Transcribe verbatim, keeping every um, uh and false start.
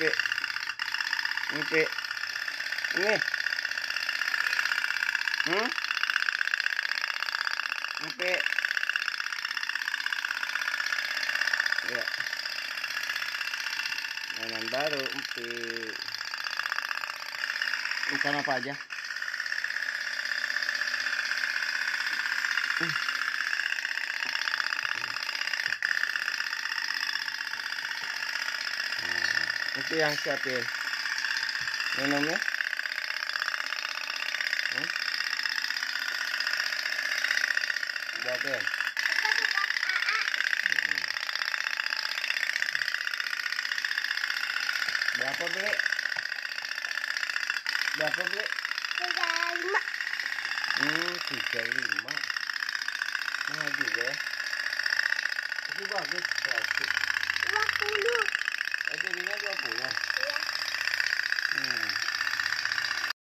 Pi. Ini Pi. Ini. Hmm? Ini Pi. Ya. Mainan baru Pi. Ikan apa aja? Hmm. Nah, itu yang siapin minumnya. Hmm? Siapin. Hmm. Berapa beli? Berapa beli? Tiga lima. Hmm, tiga lima. Mahal juga ya. Tapi bagus, plastik. Dua puluh. Eh, jadinya